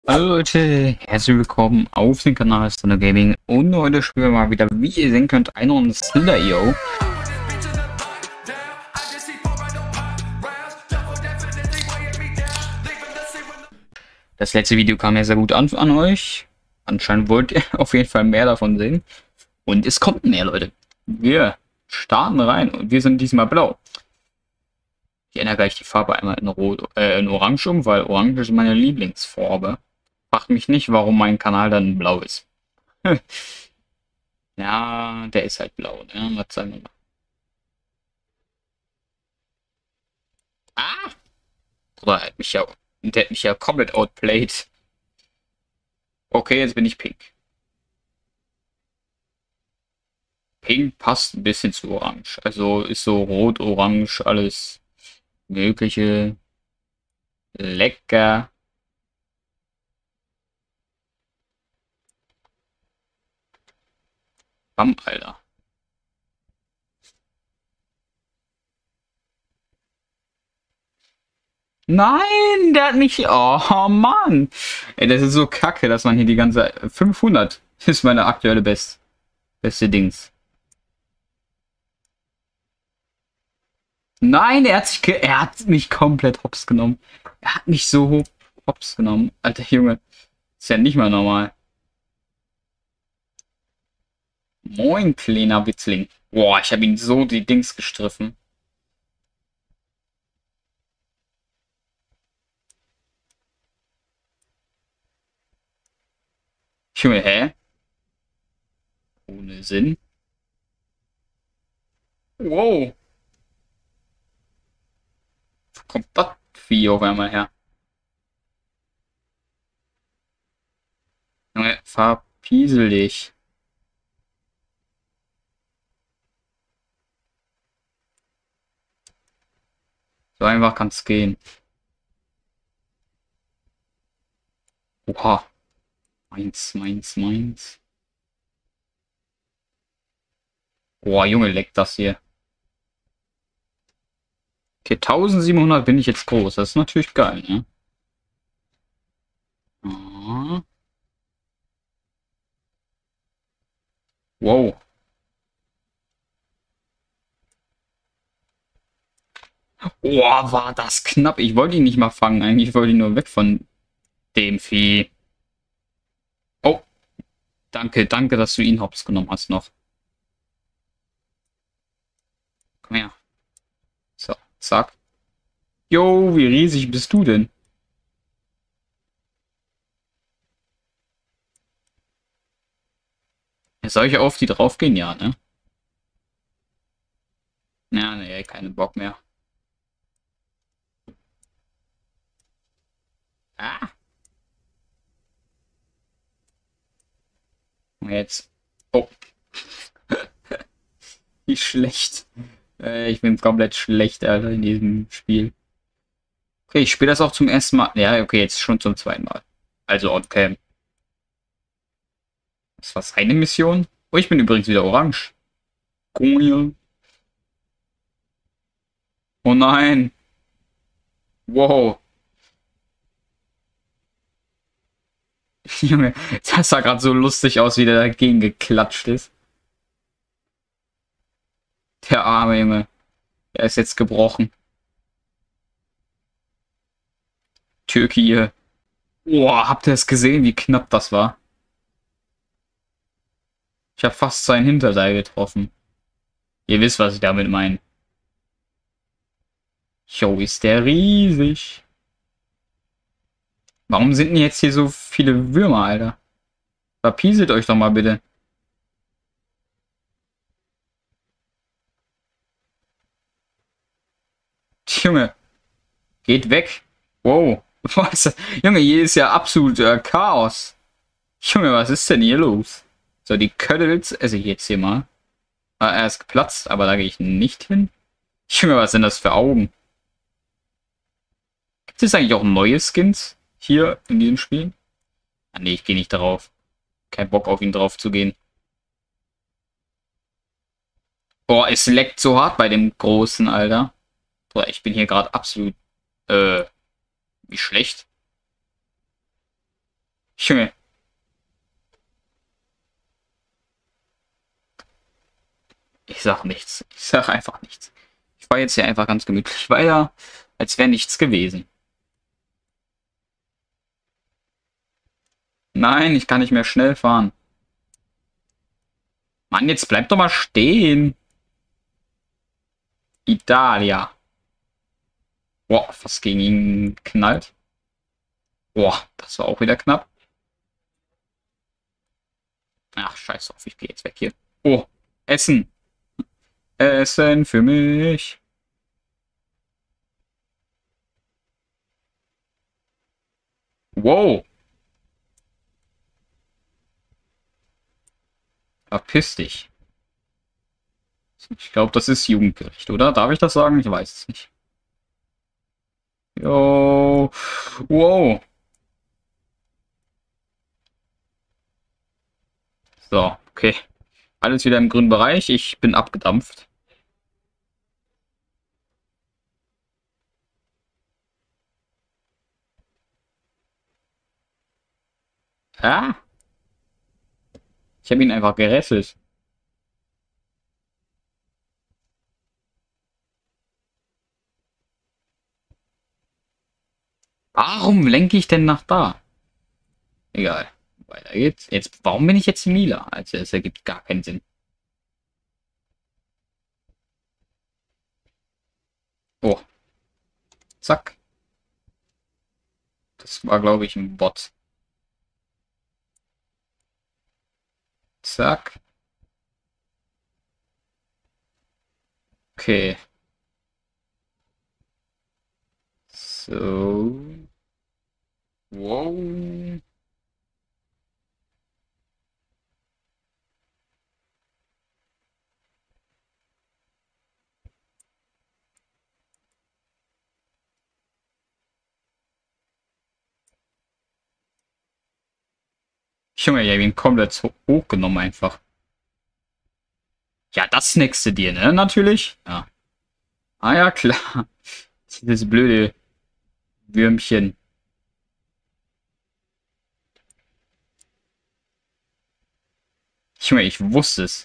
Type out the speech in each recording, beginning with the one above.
Hallo Leute, herzlich willkommen auf dem Kanal Stunner Gaming und heute spielen wir mal wieder, wie ihr sehen könnt, eine Runde Slither.io. Das letzte Video kam ja sehr gut an euch. Anscheinend wollt ihr auf jeden Fall mehr davon sehen. Und es kommt mehr, Leute. Wir starten rein und wir sind diesmal blau. Ich ändere gleich die Farbe einmal in Rot, in Orange um, weil Orange ist meine Lieblingsfarbe. Fragt mich nicht, warum mein Kanal dann blau ist. Ja, der ist halt blau, ne? Was sagen wir mal? Ah! Oder der hat mich ja komplett outplayed. Okay, jetzt bin ich pink. Pink passt ein bisschen zu orange. Also ist so rot, orange, alles mögliche. Lecker. Bam, Alter. Nein, der hat mich. Oh Mann. Ey, das ist so kacke, dass man hier die ganze 500 ist meine aktuelle beste Dings. Nein, er hat mich komplett hops genommen. Er hat mich so hops genommen. Alter Junge, ist ja nicht mal normal. Moin, kleiner Witzling. Boah, ich habe ihn so die Dings gestriffen. Junge, hä? Ohne Sinn. Wow. Wo kommt das Vieh auf einmal her? Junge, verpiesel dich. So einfach kann's gehen. Oha. Meins. Boah, Junge, leckt das hier. Okay, 1700 bin ich jetzt groß. Das ist natürlich geil, ne? Ah. Wow. Boah, war das knapp. Ich wollte ihn nicht mal fangen. Eigentlich wollte ich nur weg von dem Vieh. Oh, danke, dass du ihn hops genommen hast noch. Komm her. So, zack. Jo, wie riesig bist du denn? Soll ich auf die draufgehen? Ja, ne? Ja, ne, keine Bock mehr. Ah. Und jetzt. Oh. Wie schlecht. Ich bin komplett schlecht, Alter, in diesem Spiel. Okay, ich spiele das auch zum ersten Mal. Ja, okay, jetzt schon zum zweiten Mal. Also on-cam. Das war seine Mission. Oh, ich bin übrigens wieder orange. Cool. Oh nein. Wow. Junge, das sah gerade so lustig aus, wie der dagegen geklatscht ist. Der arme Junge. Er ist jetzt gebrochen. Türkei. Boah, habt ihr es gesehen, wie knapp das war? Ich habe fast sein Hinterteil getroffen. Ihr wisst, was ich damit meine. Jo, ist der riesig. Warum sind denn jetzt hier so viele Würmer, Alter? Verpieselt euch doch mal bitte. Junge, geht weg. Wow. Was? Junge, hier ist ja absolut Chaos. Junge, was ist denn hier los? So, die Cuddles esse ich jetzt hier mal. Ah, er ist geplatzt, aber da gehe ich nicht hin. Junge, was sind das für Augen? Gibt es eigentlich auch neue Skins hier in diesem Spiel? Ah, nee, ich gehe nicht drauf. Kein Bock auf ihn drauf zu gehen. Boah, es leckt so hart bei dem Großen, Alter. Boah, ich bin hier gerade absolut, wie schlecht. Junge. Ich sag nichts. Ich sag einfach nichts. Ich war jetzt hier einfach ganz gemütlich weiter, als wäre nichts gewesen. Nein, ich kann nicht mehr schnell fahren. Mann, jetzt bleib doch mal stehen. Italia. Boah, fast gegen ihn knallt. Boah, das war auch wieder knapp. Ach, scheiß drauf, ich gehe jetzt weg hier. Oh, Essen. Essen für mich. Wow. Verpiss dich. Ich glaube, das ist Jugendgericht, oder? Darf ich das sagen? Ich weiß es nicht. Jo. Wow. So, okay. Alles wieder im grünen Bereich. Ich bin abgedampft. Ah. Ich habe ihn einfach gerettet. Warum lenke ich denn nach da? Egal. Weiter geht's. Jetzt, warum bin ich jetzt Mila? Also, es ergibt gar keinen Sinn. Oh. Zack. Das war, glaube ich, ein Bot. Zack. Okay. So. Wow. Junge, ich habe ihn komplett hochgenommen einfach. Ja, das snackst du dir, ne? Natürlich. Ja. Ah ja, klar. Dieses blöde Würmchen. Junge, ich wusste es.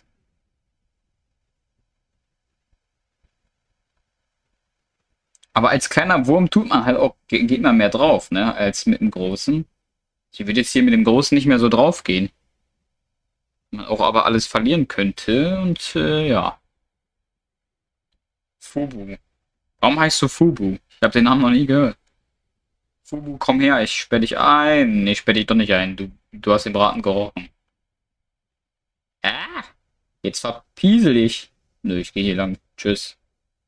Aber als kleiner Wurm tut man halt auch, geht man mehr drauf, ne? Als mit dem Großen. Ich würde jetzt hier mit dem Großen nicht mehr so drauf gehen. Man auch aber alles verlieren könnte und ja. Fubu. Warum heißt du Fubu? Ich habe den Namen noch nie gehört. Fubu, komm her, ich sperr dich ein. Nee, ich sperr dich doch nicht ein. Du hast den Braten gerochen. Ah, jetzt verpiesel dich. Nö, ich gehe hier lang. Tschüss.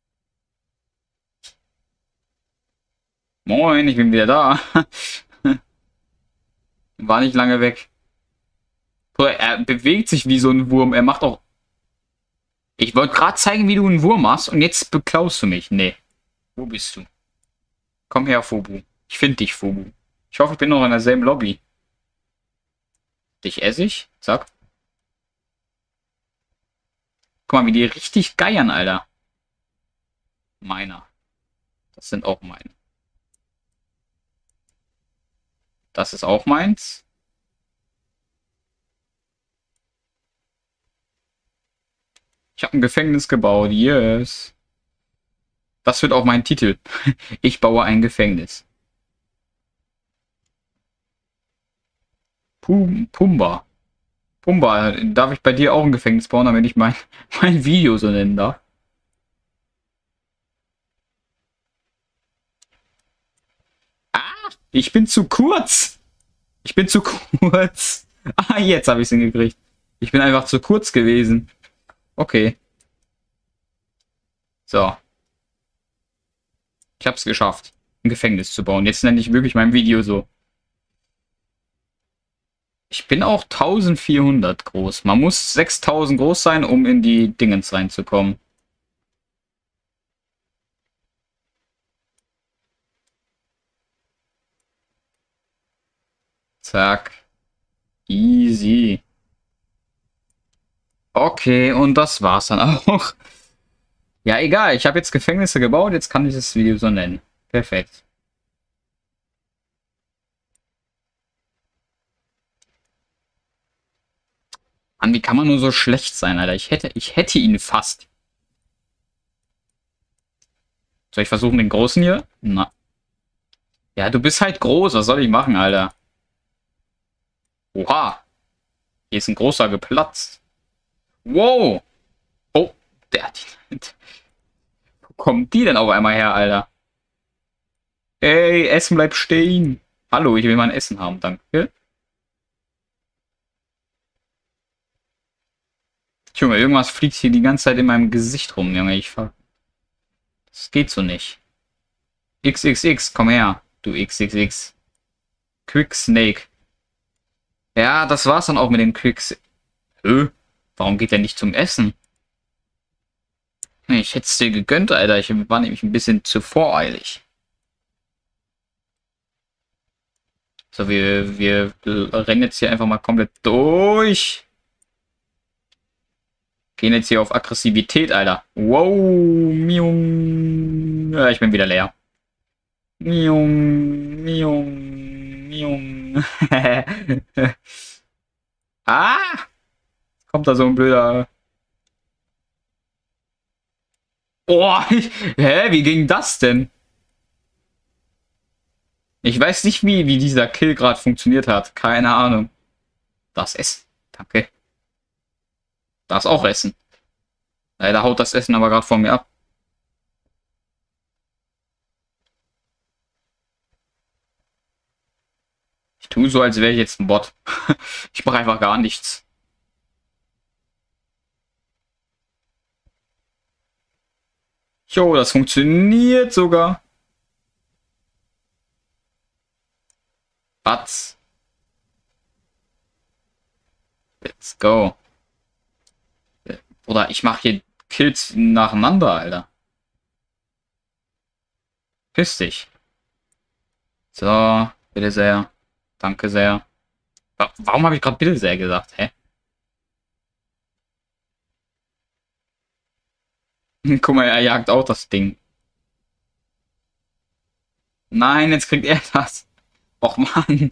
Moin, ich bin wieder da. War nicht lange weg. Boah, er bewegt sich wie so ein Wurm. Er macht auch... Ich wollte gerade zeigen, wie du einen Wurm machst und jetzt beklaust du mich. Nee. Wo bist du? Komm her, Fubu. Ich finde dich, Fubu. Ich hoffe, ich bin noch in derselben Lobby. Dich esse ich. Zack. Guck mal, wie die richtig geiern, Alter. Meiner. Das sind auch meine. Das ist auch meins. Ich habe ein Gefängnis gebaut. Yes. Das wird auch mein Titel. Ich baue ein Gefängnis. Pumba. Pumba, darf ich bei dir auch ein Gefängnis bauen, damit ich mein Video so nennen darf? Ah, ich bin zu kurz. Ich bin zu kurz. Ah, jetzt habe ich es hingekriegt. Ich bin einfach zu kurz gewesen. Okay. So. Ich habe es geschafft, ein Gefängnis zu bauen. Jetzt nenne ich wirklich mein Video so. Ich bin auch 1400 groß. Man muss 6000 groß sein, um in die Dingens reinzukommen. Zack. Easy. Okay, und das war's dann auch. Ja, egal. Ich habe jetzt Gefängnisse gebaut. Jetzt kann ich das Video so nennen. Perfekt. Mann, wie kann man nur so schlecht sein, Alter? Ich hätte ihn fast. Soll ich versuchen, den Großen hier? Na. Ja, du bist halt groß. Was soll ich machen, Alter? Oha. Hier ist ein großer geplatzt. Wow. Oh, der hat die... Wo kommen die denn auf einmal her, Alter? Ey, Essen bleibt stehen. Hallo, ich will mein Essen haben, danke. Junge, irgendwas fliegt hier die ganze Zeit in meinem Gesicht rum, Junge. Das geht so nicht. XXX, komm her, du XXX. Quick Snake. Ja, das war's dann auch mit dem Quicks. Warum geht der nicht zum Essen? Ich hätte es dir gegönnt, Alter. Ich war nämlich ein bisschen zu voreilig. So, wir rennen jetzt hier einfach mal komplett durch. Gehen jetzt hier auf Aggressivität, Alter. Wow, miung. Ja, ich bin wieder leer. Miung, miung, miung. Ah! Kommt da so ein blöder... Oh, hä, wie ging das denn? Ich weiß nicht, wie dieser Kill gerade funktioniert hat. Keine Ahnung. Das Essen. Danke. Das auch Essen. Leider haut das Essen aber gerade von mir ab. Ich tue so, als wäre ich jetzt ein Bot. Ich mache einfach gar nichts. Jo, das funktioniert sogar. Was? Let's go. Oder ich mache hier Kills nacheinander, Alter. Piss dich. So, bitte sehr. Danke sehr. Warum habe ich gerade bitte sehr gesagt? Hä? Guck mal, er jagt auch das Ding. Nein, jetzt kriegt er das. Och Mann.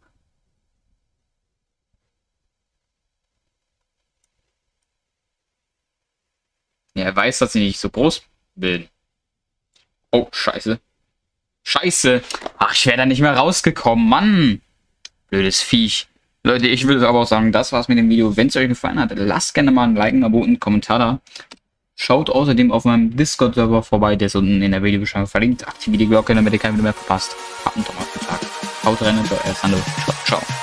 Ja, er weiß, dass ich nicht so groß bin. Oh, scheiße. Scheiße. Ach, ich wäre da nicht mehr rausgekommen. Mann. Blödes Viech. Leute, ich würde aber auch sagen, das war's mit dem Video. Wenn es euch gefallen hat, lasst gerne mal ein Like, ein Abo und einen Kommentar da. Schaut außerdem auf meinem Discord-Server vorbei, der ist unten in der Videobeschreibung verlinkt. Aktiviert die Glocke, damit ihr kein Video mehr verpasst. Habt einen tollen Tag. Haut rein und euer Sando. Ciao, ciao.